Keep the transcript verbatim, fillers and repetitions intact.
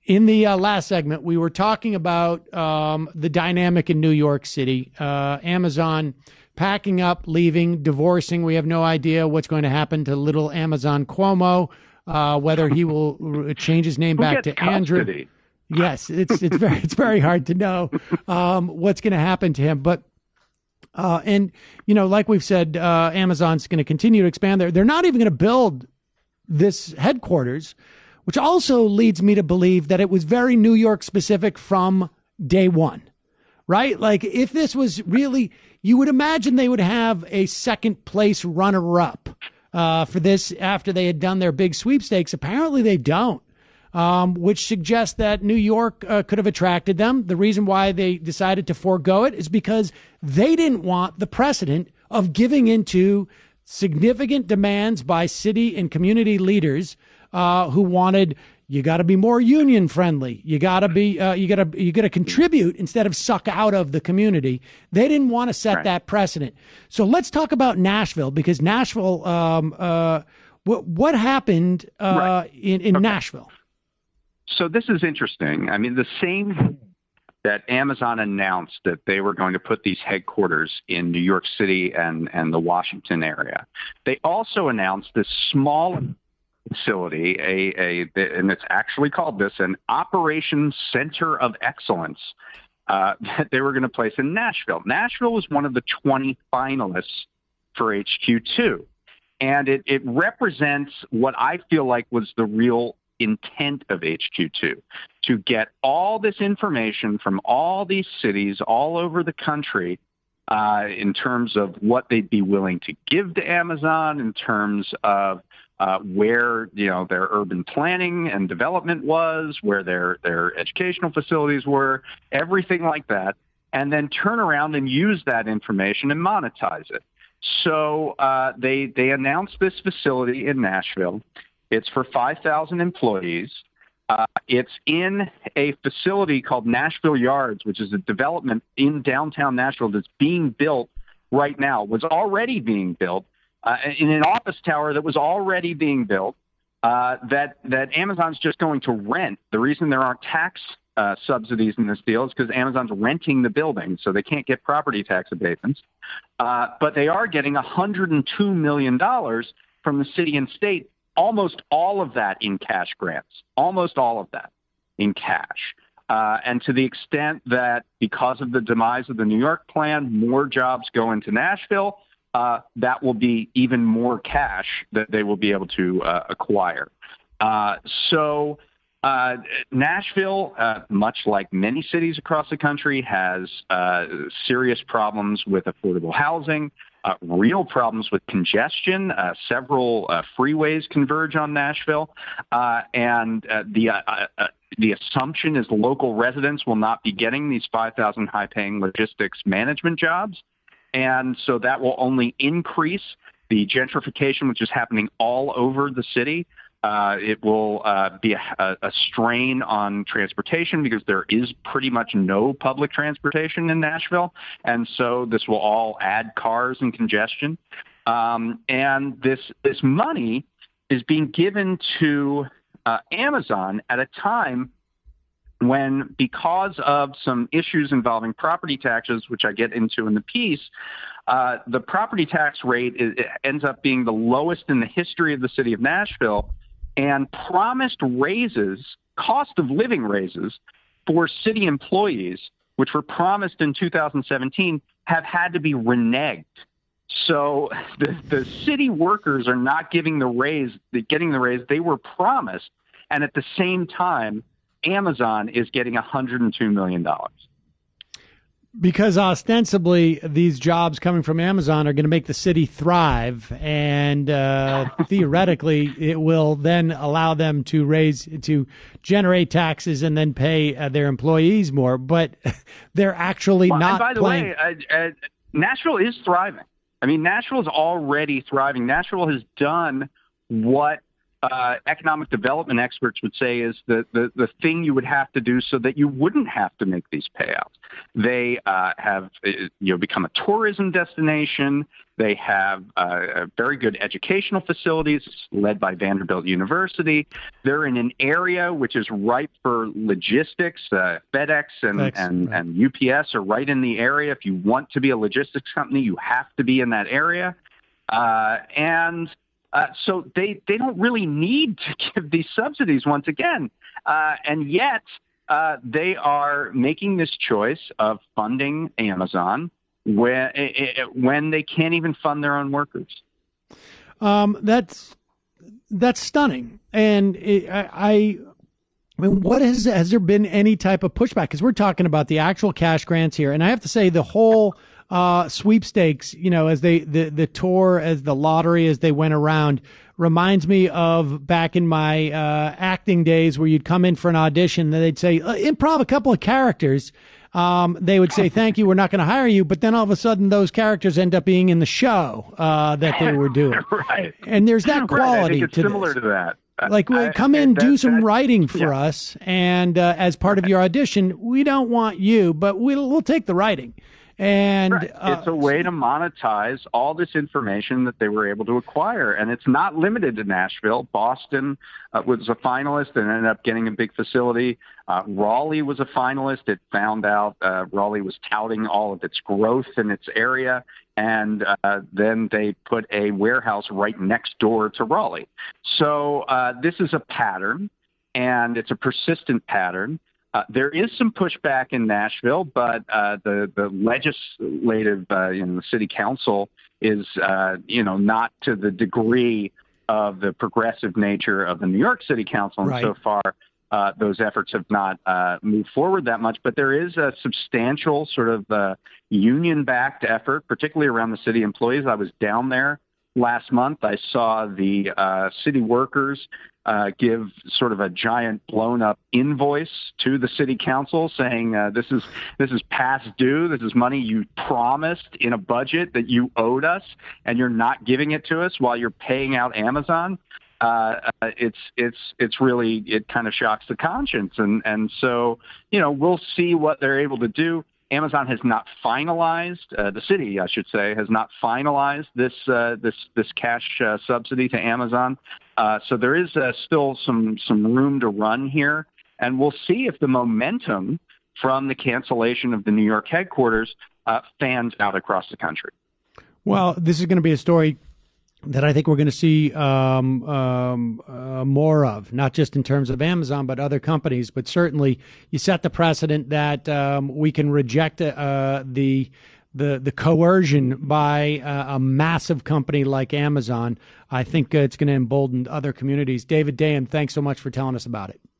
In the uh, last segment, we were talking about um, the dynamic in New York City. Uh, Amazon packing up, leaving, divorcing. We have no idea what's going to happen to little Amazon Cuomo, uh, whether he will change his name back to Andrew. Yes, it's it's very it's very hard to know um, what's going to happen to him. But uh, and you know, like we've said, uh, Amazon's going to continue to expand. There, they're not even going to build this headquarters, which also leads me to believe that it was very New York specific from day one, right? Like if this was really, you would imagine they would have a second place runner up uh, for this after they had done their big sweepstakes. Apparently they don't, um, which suggests that New York uh, could have attracted them. The reason why they decided to forego it is because they didn't want the precedent of giving into significant demands by city and community leaders Uh, who wanted, you got to be more union friendly. You got to be, uh, you got to, you got to contribute instead of suck out of the community. They didn't want to set right. that precedent. So let's talk about Nashville, because Nashville, um, uh, what, what happened, uh, right. in, in okay. Nashville? So this is interesting. I mean, the same that Amazon announced that they were going to put these headquarters in New York City and, and the Washington area. They also announced this small facility, a, a, and it's actually called this, an Operations Center of Excellence uh, that they were going to place in Nashville. Nashville was one of the twenty finalists for H Q two, and it, it represents what I feel like was the real intent of H Q two, to get all this information from all these cities all over the country uh, in terms of what they'd be willing to give to Amazon, in terms of Uh, where, you know, their urban planning and development was, where their, their educational facilities were, everything like that, and then turn around and use that information and monetize it. So uh, they, they announced this facility in Nashville. It's for five thousand employees. Uh, it's in a facility called Nashville Yards, which is a development in downtown Nashville that's being built right now, was already being built. Uh, in an office tower that was already being built, uh, that that Amazon's just going to rent. The reason there aren't tax uh, subsidies in this deal is because Amazon's renting the building, so they can't get property tax abatements. Uh, but they are getting one hundred two million dollars from the city and state, almost all of that in cash grants, almost all of that in cash. Uh, and to the extent that because of the demise of the New York plan, more jobs go into Nashville, Uh, that will be even more cash that they will be able to uh, acquire. Uh, so uh, Nashville, uh, much like many cities across the country, has uh, serious problems with affordable housing, uh, real problems with congestion. Uh, several uh, freeways converge on Nashville, uh, and uh, the uh, uh, the assumption is local residents will not be getting these five thousand high-paying logistics management jobs. And so that will only increase the gentrification, which is happening all over the city. Uh, it will uh, be a, a strain on transportation because there is pretty much no public transportation in Nashville. And so this will all add cars and congestion. Um, and this this money is being given to uh, Amazon at a time when, because of some issues involving property taxes, which I get into in the piece, uh, the property tax rate is, ends up being the lowest in the history of the city of Nashville, and promised raises, cost of living raises for city employees, which were promised in two thousand seventeen, have had to be reneged. So the, the city workers are not giving the raise, getting the raise they were promised, and at the same time, Amazon is getting one hundred two million dollars. Because ostensibly these jobs coming from Amazon are going to make the city thrive, and uh, theoretically it will then allow them to raise, to generate taxes and then pay uh, their employees more. But they're actually well, not. And by the playing... way, uh, uh, Nashville is thriving. I mean, Nashville is already thriving. Nashville has done what uh, economic development experts would say is the, the, the thing you would have to do so that you wouldn't have to make these payouts. They uh, have you know, become a tourism destination. They have uh, very good educational facilities led by Vanderbilt University. They're in an area which is ripe for logistics. Uh, FedEx and, Thanks, and, right. and U P S are right in the area. If you want to be a logistics company, you have to be in that area. Uh, and uh, so they, they don't really need to give these subsidies once again. Uh, and yet uh, they are making this choice of funding Amazon when when they can't even fund their own workers. Um, that's that's stunning, and it, I, I mean, what has has there been any type of pushback? Because we're talking about the actual cash grants here, and I have to say the whole uh, sweepstakes, you know, as they the the tour, as the lottery, as they went around, reminds me of back in my uh, acting days, where you'd come in for an audition, and they'd say uh, improv a couple of characters. Um, they would say, thank you, we're not going to hire you. But then all of a sudden, those characters end up being in the show uh, that they were doing. Right. And there's that quality right. I think it's to similar this. to that. Like, I, come in, that, do some that, writing for yeah. us. And uh, as part of your audition, we don't want you, but we'll, we'll take the writing. And right. uh, it's a way to monetize all this information that they were able to acquire. And it's not limited to Nashville. Boston uh, was a finalist and ended up getting a big facility. Uh, Raleigh was a finalist. It found out uh, Raleigh was touting all of its growth in its area. And uh, then they put a warehouse right next door to Raleigh. So uh, this is a pattern, and it's a persistent pattern. Uh, there is some pushback in Nashville, but uh, the the legislative, uh, you know, the city council is, uh, you know, not to the degree of the progressive nature of the New York City Council, and Right. so far uh, those efforts have not uh, moved forward that much. But there is a substantial sort of uh, union-backed effort, particularly around the city employees. I was down there last month. I saw the uh, city workers uh, give sort of a giant blown-up invoice to the city council saying uh, this is this is past due. This is money you promised in a budget that you owed us, and you're not giving it to us while you're paying out Amazon. Uh, uh, it's it's it's really it kind of shocks the conscience, and and so you know we'll see what they're able to do. Amazon has not finalized, uh, the city, I should say, has not finalized this uh, this this cash uh, subsidy to Amazon. Uh, so there is uh, still some some room to run here, and we'll see if the momentum from the cancellation of the New York headquarters uh, fans out across the country. well, this is going to be a story that I think we're going to see um, um, uh, more of, not just in terms of Amazon, but other companies. But certainly, you set the precedent that um, we can reject uh, the the the coercion by uh, a massive company like Amazon. I think uh, it's going to embolden other communities. David Dayen, thanks so much for telling us about it.